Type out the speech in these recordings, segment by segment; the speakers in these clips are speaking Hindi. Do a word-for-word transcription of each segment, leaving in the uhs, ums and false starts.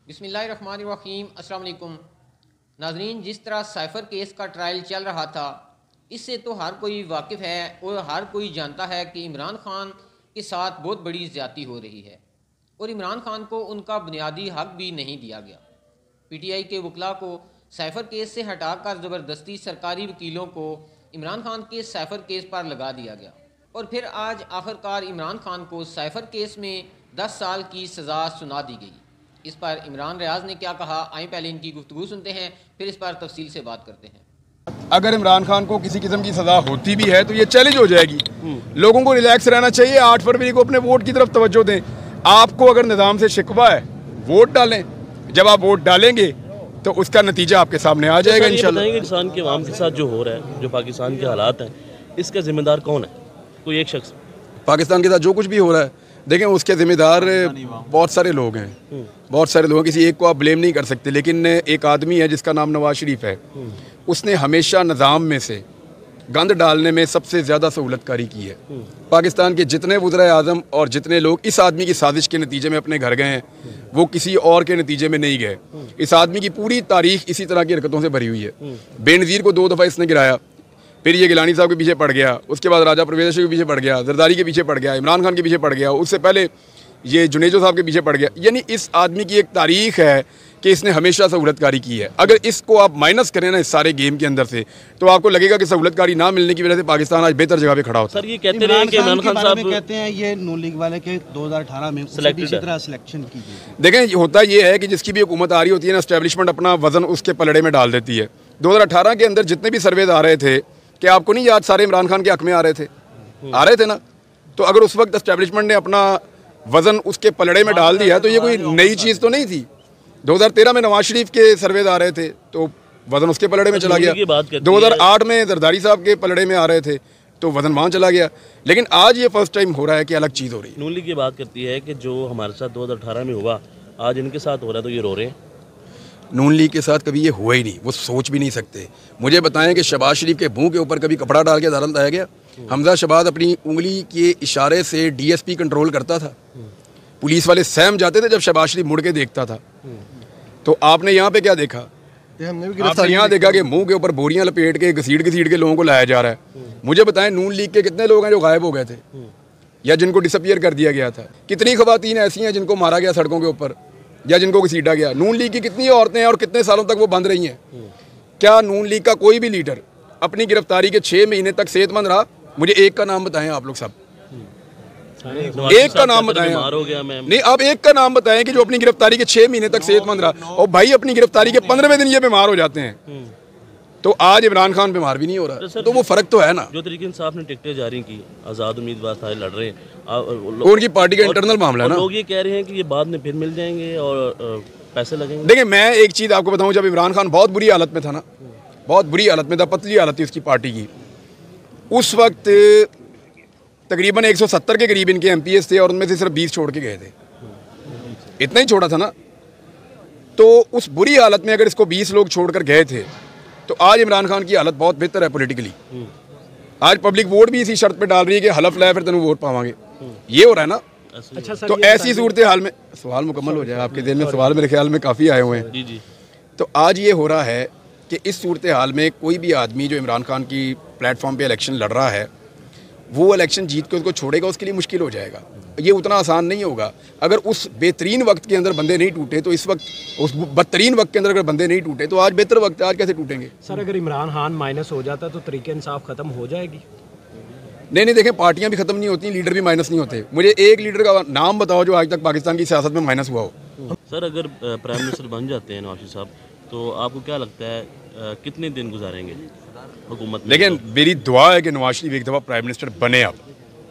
बिस्मिल्लाहिर्रहमानिर्रहीम। अस्सलाम वालेकुम नाजरीन, जिस तरह साइफ़र केस का ट्रायल चल रहा था, इससे तो हर कोई वाकिफ़ है और हर कोई जानता है कि इमरान खान के साथ बहुत बड़ी ज़्यादती हो रही है और इमरान खान को उनका बुनियादी हक भी नहीं दिया गया। पीटीआई के वकला को साइफ़र केस से हटाकर ज़बरदस्ती सरकारी वकीलों को इमरान खान के साइफ़र केस पर लगा दिया गया और फिर आज आखिरकार इमरान खान को साइफ़र केस में दस साल की सज़ा सुना दी गई। इस पर इमरान रियाज ने क्या कहा, आए पहले इनकी गुफ्तगू सुनते हैं, फिर इस पर तफसील से बात करते हैं। अगर इमरान खान को किसी किस्म की सज़ा होती भी है तो ये चैलेंज हो जाएगी। लोगों को रिलैक्स रहना चाहिए, आठ फरवरी को अपने वोट की तरफ तवज्जो दें। आपको अगर निज़ाम से शिकवा है, वोट डालें। जब आप वोट डालेंगे तो उसका नतीजा आपके सामने आ जाएगा इंशाल्लाह। पाकिस्तान के अवाम के साथ जो हो रहा है, जो पाकिस्तान के हालात हैं, इसका जिम्मेदार कौन है? कोई एक शख्स? पाकिस्तान के साथ जो कुछ भी हो रहा है, देखें उसके जिम्मेदार बहुत सारे लोग हैं, बहुत सारे लोग। किसी एक को आप ब्लेम नहीं कर सकते, लेकिन एक आदमी है जिसका नाम नवाज शरीफ है। उसने हमेशा निज़ाम में से गंद डालने में सबसे ज़्यादा सहूलतकारी की है। पाकिस्तान के जितने वज़ीर आज़म और जितने लोग इस आदमी की साजिश के नतीजे में अपने घर गए हैं, वो किसी और के नतीजे में नहीं गए। इस आदमी की पूरी तारीख इसी तरह की हरकतों से भरी हुई है। बेनज़ीर को दो दफ़ा इसने गिराया, फिर ये गिलानी साहब के पीछे पड़ गया, उसके बाद राजा परवेज़ के पीछे पड़ गया, जरदारी के पीछे पड़ गया, इमरान खान के पीछे पड़ गया, उससे पहले ये जुनेजो साहब के पीछे पड़ गया। यानी इस आदमी की एक तारीख है कि इसने हमेशा सहूलतकारी की है। अगर इसको आप माइनस करें ना इस सारे गेम के अंदर से, तो आपको लगेगा कि सहूलतकारी ना मिलने की वजह से पाकिस्तान आज बेहतर जगह पे खड़ा होता है। सर, ये कहते हैं कि इमरान खान साहब कहते हैं ये नून लीग वाले के दो हज़ार अठारह में इसी तरह सिलेक्शन की गई। देखें, होता ये है कि जिसकी भी हुकूमत आ रही होती है ना, एस्टेब्लिशमेंट अपना वजन उसके पलड़े में डाल देती है। दो हज़ार अठारह के अंदर जितने भी सर्वेज आ रहे थे, क्या आपको नहीं याद, सारे इमरान खान के हक में आ रहे थे, आ रहे थे ना? तो अगर उस वक्त एस्टेब्लिशमेंट ने अपना वजन उसके पलड़े में डाल दिया तो ये कोई नई चीज़ तो नहीं थी। दो हज़ार तेरह में नवाज शरीफ के सर्वेज आ रहे थे तो वजन उसके पलड़े में चला गया। दो हज़ार आठ में जरदारी साहब के पलड़े में आ रहे थे तो वजन वहाँ चला गया। लेकिन आज ये फर्स्ट टाइम हो रहा है कि अलग चीज़ हो रही है। नून लीग की बात करती है कि जो हमारे साथ दो हज़ार अठारह में हुआ, आज इनके साथ हो रहा है तो ये रो रहे हैं। नून लीग के साथ कभी ये हुआ ही नहीं, वो सोच भी नहीं सकते। मुझे बताएं कि शहबाज शरीफ के मुंह के ऊपर कभी कपड़ा डाल के दारल लाया गया? हमजा शहबाज अपनी उंगली के इशारे से डीएसपी कंट्रोल करता था। पुलिस वाले सहम जाते थे जब शहबाज शरीफ मुड़ के देखता था। तो आपने यहाँ पे क्या देखा? आपने यहाँ देखा कि मुंह के ऊपर बोरियां लपेट के घसीट घसीट के लोगों को लाया जा रहा है। मुझे बताएं, नून लीग के कितने लोग हैं जो गायब हो गए थे या जिनको डिसअपियर कर दिया गया था? कितनी खवातीन ऐसी हैं जिनको मारा गया सड़कों के ऊपर या जिनको घसीटा गया? नून लीग की कितनी औरतें हैं और कितने सालों तक वो बंद रही हैं? क्या नून लीग का कोई भी लीडर अपनी गिरफ्तारी के छः महीने तक सेहतमंद रहा? मुझे एक का नाम बताएं आप लोग सब, एक का नाम बताएं। नहीं, आप एक का नाम बताएं कि जो अपनी गिरफ्तारी के छह महीने तक सेहतमंद रहा। और भाई अपनी गिरफ्तारी के पंद्रहवें दिन ये बीमार हो जाते हैं। तो आज इमरान खान बीमार भी नहीं हो रहा, तो वो फर्क तो है ना। जो तरीके इंसाफ ने टिकटें जारी की, आज़ाद उम्मीदवार सारे लड़ रहे हैं, उनकी पार्टी का इंटरनल मामला है ना। लोग ये कह रहे हैं कि ये बाद में फिर मिल जाएंगे और पैसे लगेंगे। देखिए, मैं एक चीज़ आपको बताऊँ, जब इमरान खान बहुत बुरी हालत में था ना, बहुत बुरी हालत में था, पतली हालत थी उसकी पार्टी की, उस वक्त तकरीबन एक सौ सत्तर के करीब इनके एम पी एस थे और उनमें से सिर्फ बीस छोड़ के गए थे। इतना ही छोड़ा था ना। तो उस बुरी हालत में अगर इसको बीस लोग छोड़कर गए थे तो आज इमरान खान की हालत बहुत बेहतर है पॉलिटिकली। आज पब्लिक वोट भी इसी शर्त पे डाल रही है कि हलफ लाए फिर तेन वोट पावांगे। ये हो रहा है ना। अच्छा सर, तो ऐसी सूरत हाल में सवाल मुकम्मल हो जाए, आपके दिल में सवाल मेरे ख्याल में काफ़ी आए हुए हैं। जी जी। तो आज ये हो रहा है कि इस सूरत हाल में कोई भी आदमी जो इमरान खान की प्लेटफॉर्म पे इलेक्शन लड़ रहा है, वो इलेक्शन जीत के उसको छोड़ेगा, उसके लिए मुश्किल हो जाएगा। ये उतना आसान नहीं होगा। अगर उस बेहतरीन वक्त के अंदर बंदे नहीं टूटे तो इस वक्त, उस बदतरीन वक्त के अंदर अगर बंदे नहीं टूटे तो आज बेहतर वक्त है, आज कैसे टूटेंगे? सर, अगर इमरान खान माइनस हो जाता तो तरीके इंसाफ खत्म हो जाएगी? नहीं नहीं, देखें, पार्टियां भी खत्म नहीं होती, लीडर भी माइनस नहीं होते। मुझे एक लीडर का नाम बताओ जो आज तक पाकिस्तान की सियासत में माइनस हुआ हो। सर, अगर प्राइम मिनिस्टर बन जाते हैं नवाज शरीफ साहब, तो आपको क्या लगता है कितने दिन गुजारेंगे हुकूमत में? लेकिन मेरी दुआ है कि नवाज शरीफ एक दफ़ा प्राइम मिनिस्टर बने। अब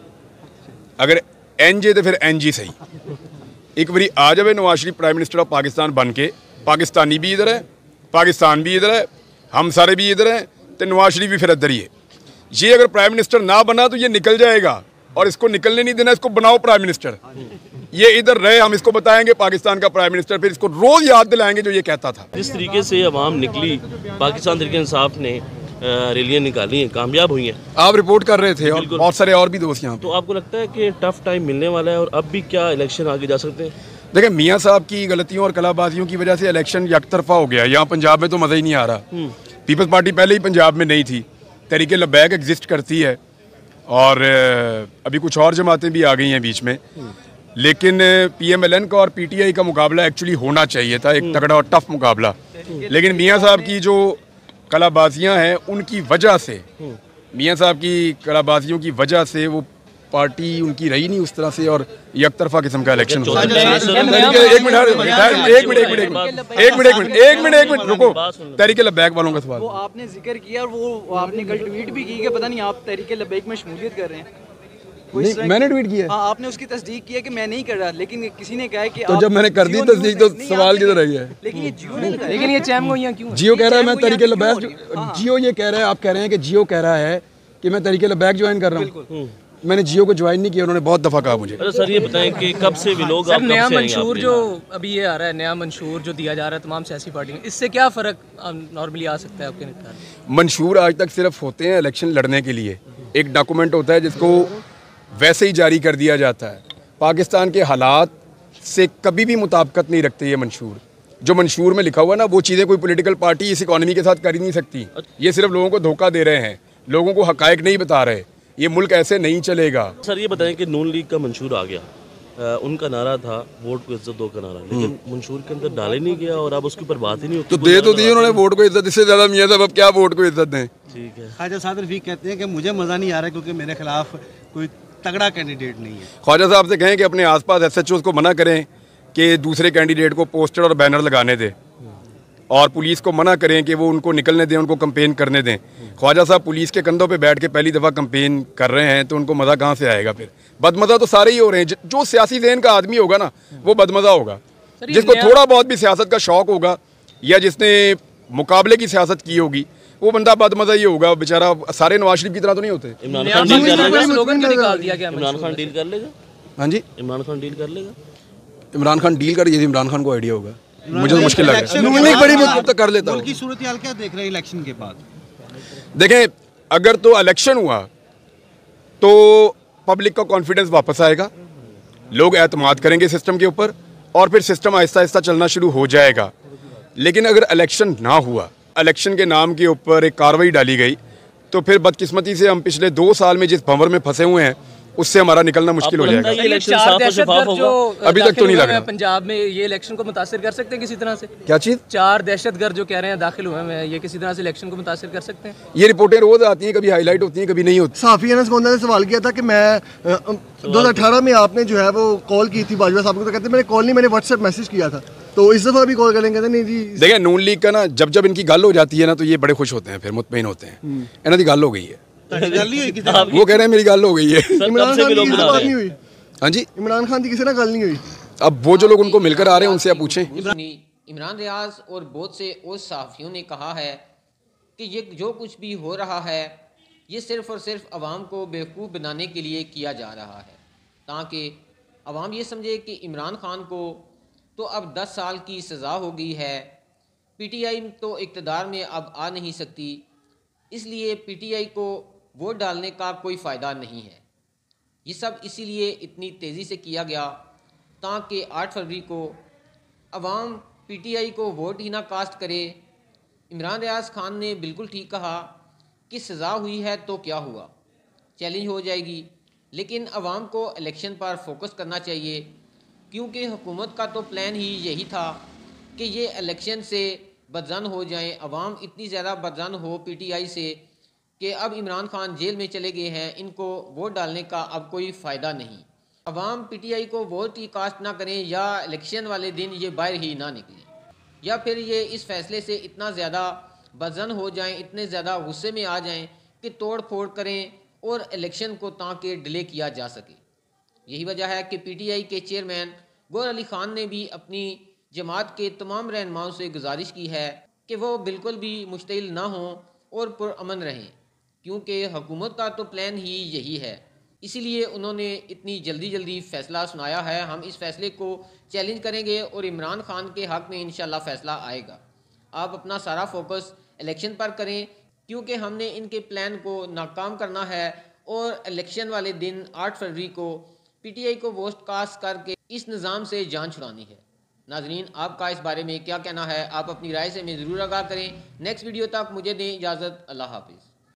अगर एन जे तो फिर एन जी सही, एक बारी आ जाए Nawaz Sharif prime minister of Pakistan बन के, पाकिस्तानी भी इधर है, पाकिस्तान भी इधर है, हम सारे भी इधर हैं, तो नवाज शरीफ भी फिर इधर ही है। ये अगर प्राइम मिनिस्टर ना बना तो ये निकल जाएगा और इसको निकलने नहीं देना, इसको बनाओ प्राइम मिनिस्टर। ये इधर रहे, हम इसको बताएंगे पाकिस्तान का प्राइम मिनिस्टर, फिर इसको रोज याद दिलाएंगे जो ये कहता था। जिस तरीके से अवाम निकली, पाकिस्तान तहरीक इंसाफ ने रैलियाँ निकाली हैं, कामयाब हुई हैं। आप रिपोर्ट कर रहे थे और बहुत सारे और भी दोस्त यहाँ। तो आपको लगता है कि टफ टाइम मिलने वाला है और अब भी क्या इलेक्शन आगे जा सकते हैं? देखिए मियाँ साहब की गलतियों और कलाबाजियों की वजह से इलेक्शन यकतरफा हो गया। यहाँ पंजाब में तो मज़ा ही नहीं आ रहा। पीपल्स पार्टी पहले ही पंजाब में नहीं थी, तहरीक लब्बैक एग्जिस्ट करती है और अभी कुछ और जमातें भी आ गई हैं बीच में, लेकिन पीएमएलएन का और पीटीआई का मुकाबला एक्चुअली होना चाहिए था, एक तगड़ा और टफ मुकाबला। लेकिन मियाँ साहब की जो कलाबाजियाँ हैं उनकी वजह से, मियाँ साहब की कलाबाजियों की वजह से वो पार्टी उनकी रही नहीं उस तरह से और यकतरफा किस्म का इलेक्शन हो गया। एक मिनट एक मिनट एक मिनट एक मिनट एक मिनट एक मिनट एक मिनट रुको, तहरीक लब्बैक वालों का सवाल। वो आपने जिक्र किया और वो आपने कल ट्वीट भी की कि पता नहीं आप तहरीक लब्बैक में शमूलियत कर रहे हैं। नहीं, मैंने ट्वीट किया। हाँ, आपने उसकी तस्दीक किया कि मैं नहीं कर रहा, लेकिन किसी ने कहा कि तो जब मैंने कर दी तस्दीक तो सवाल किधर रह गया? लेकिन ये जियो ने लगाया। लेकिन ये चैम गोइयां क्यों? जियो कह रहा है मैं तहरीक लब्बैक, जियो ये कह रहा है, आप कह रहे हैं कि जियो कह रहा है कि मैं तहरीक लब्बैक ज्वाइन कर रहा हूँ। मैंने जियो को ज्वाइन नहीं किया, उन्होंने बहुत दफा कहा मुझे। अच्छा सर ये बताएं कि कब से भी लोग सर नया मंशूर जो अभी ये आ रहा है, नया मंशूर जो दिया जा रहा है तमाम सियासी पार्टी में, इससे क्या फ़र्क नॉर्मली आ सकता है आपके ख्याल में? मंशूर आज तक सिर्फ होते हैं इलेक्शन लड़ने के लिए, एक डॉक्यूमेंट होता है जिसको वैसे ही जारी कर दिया जाता है। पाकिस्तान के हालात से कभी भी मुताबिकत नहीं रखते ये मंशूर। जो मंशूर में लिखा हुआ ना वो चीज़ें कोई पॉलिटिकल पार्टी इस इकॉनमी के साथ कर ही नहीं सकती। ये सिर्फ लोगों को धोखा दे रहे हैं, लोगों को हकायक नहीं बता रहे। ये मुल्क ऐसे नहीं चलेगा। सर ये बताएं कि नून लीग का मंशूर आ गया, आ, उनका नारा था वोट को इज्जत दो का नारा, लेकिन मंशूर के अंदर डाले नहीं गया और अब उसके ऊपर बात ही नहीं होती। तो दे तो दी उन्होंने वोट को इज्जत, इससे ज़्यादा मियाँ साहब अब क्या वोट को इज्जत दें? ठीक है। ख्वाजा साद रफीक कहते हैं कि मुझे मज़ा नहीं आ रहा क्योंकि मेरे खिलाफ कोई तगड़ा कैंडिडेट नहीं है। ख्वाजा साहब से कहें कि अपने आसपास एसएचओ को मना करें कि दूसरे कैंडिडेट को पोस्टर और बैनर लगाने दें, और पुलिस को मना करें कि वो उनको निकलने दें, उनको कंपेन करने दें। ख्वाजा साहब पुलिस के कंधों पे बैठ के पहली दफ़ा कंपेन कर रहे हैं तो उनको मज़ा कहाँ से आएगा? फिर बदमज़ा तो सारे ही हो रहे हैं। जो सियासी ज़हन का आदमी होगा ना वो बदमज़ा होगा। जिसको थोड़ा बहुत भी सियासत का शौक़ होगा या जिसने मुकाबले की सियासत की होगी वो बंदा बदमज़ा ही होगा बेचारा। सारे नवाज शरीफ की तरह तो नहीं होते। इमरान खान डील कर लेगा? स्लोगन क्यों निकाल दिया गया? इमरान खान डील कर लेगा? हाँ जी, इमरान खान डील कर लेगा? इमरान खान डील कर, ये इमरान खान को आइडिया होगा, मुझे तो मुश्किल लग रहा है। बड़ी मुश्किल तो कर लेता हूँ। की सूरत हाल क्या देख रहे हैं इलेक्शन के बाद? देखें, अगर तो इलेक्शन हुआ तो पब्लिक का कॉन्फिडेंस वापस आएगा, लोग एतमाद करेंगे सिस्टम के ऊपर और फिर सिस्टम आहिस्ता आहिस्ता चलना शुरू हो जाएगा। लेकिन अगर इलेक्शन ना हुआ, इलेक्शन के नाम के ऊपर एक कार्रवाई डाली गई, तो फिर बदकिस्मती से हम पिछले दो साल में जिस भंवर में फंसे हुए हैं उससे हमारा निकलना मुश्किल हो जाएगा। ये इलेक्शन साफ और शफाफ होगा? अभी तक तो नहीं लग रहा। पंजाब में ये इलेक्शन को मुतासिर कर सकते हैं किसी तरह से? क्या चीज़? चार दहशतगर्द जो कह रहे हैं दाखिल हुए हैं, ये किसी तरह से इलेक्शन को मुतासिर कर सकते हैं? ये रिपोर्टें रोज आती हैं, कभी हाईलाइट होती हैं, कभी नहीं होती। साफी अनस गोंदा ने सवाल किया था कि मैं दो हज़ार अठारह में आपने जो है वो कॉल की थी बाजवा साहब को, तो कहते मैंने कॉल नहीं, मैंने व्हाट्सएप मैसेज किया था, तो इस दफ़ा भी कॉल करेंगे? कहते नहीं जी। देखिए नून लीग का ना जब जब इनकी गल हो जाती है ना तो ये बड़े खुश होते हैं, फिर मुतमईन होते हैं। इन्हों की गल हो गई है, वो कह रहे हैं मेरी गल हो गई है। इमरान खान की किसी बात नहीं हुई? हाँ जी, इमरान खान की किसी ना गल नहीं हुई? अब वो जो लोग उनको मिलकर आ रहे हैं उनसे आप पूछें। इमरान रियाज और बहुत से और सहाफ़ियों ने कहा है कि ये जो कुछ भी हो रहा है ये सिर्फ़ और सिर्फ आवाम को बेवकूफ़ बनाने के लिए किया जा रहा है, ताकि आवाम ये समझे कि इमरान खान को तो अब दस साल की सज़ा हो गई है, पीटीआई तो इक़्तिदार में अब आ नहीं सकती, इसलिए पीटीआई को वोट डालने का कोई फ़ायदा नहीं है। ये सब इसीलिए इतनी तेज़ी से किया गया ताकि आठ फरवरी को अवाम पीटीआई को वोट ही ना कास्ट करे। इमरान रियाज खान ने बिल्कुल ठीक कहा कि सज़ा हुई है तो क्या हुआ, चैलेंज हो जाएगी, लेकिन अवाम को इलेक्शन पर फोकस करना चाहिए, क्योंकि हुकूमत का तो प्लान ही यही था कि ये इलेक्शन से बदजन हो जाएं। अवाम इतनी ज़्यादा बदजन हो पीटीआई से कि अब इमरान खान जेल में चले गए हैं, इनको वोट डालने का अब कोई फ़ायदा नहीं। अवाम पीटीआई को वोट ही कास्ट ना करें या इलेक्शन वाले दिन ये बाहर ही ना निकलें, या फिर ये इस फैसले से इतना ज़्यादा बदजन हो जाएं, इतने ज़्यादा गुस्से में आ जाएं कि तोड़ फोड़ करें और इलेक्शन को ताकि डिले किया जा सके। यही वजह है कि पीटीआई के चेयरमैन गौहर अली खान ने भी अपनी जमात के तमाम रहनुमाओं से गुजारिश की है कि वो बिल्कुल भी मुश्तिल ना हों और पुरअमन रहें, क्योंकि हुकूमत का तो प्लान ही यही है। इसीलिए उन्होंने इतनी जल्दी जल्दी फ़ैसला सुनाया है। हम इस फ़ैसले को चैलेंज करेंगे और इमरान खान के हक़ में इंशाल्लाह फ़ैसला आएगा। आप अपना सारा फोकस इलेक्शन पर करें, क्योंकि हमने इनके प्लान को नाकाम करना है और इलेक्शन वाले दिन आठ फरवरी को पीटीआई को वोट कास्ट करके इस निज़ाम से जान छुड़ानी है। नाजरीन, आपका इस बारे में क्या कहना है? आप अपनी राय से हमें ज़रूर आगाह करें। नेक्स्ट वीडियो तक मुझे दें इजाज़त। अल्लाह हाफिज़।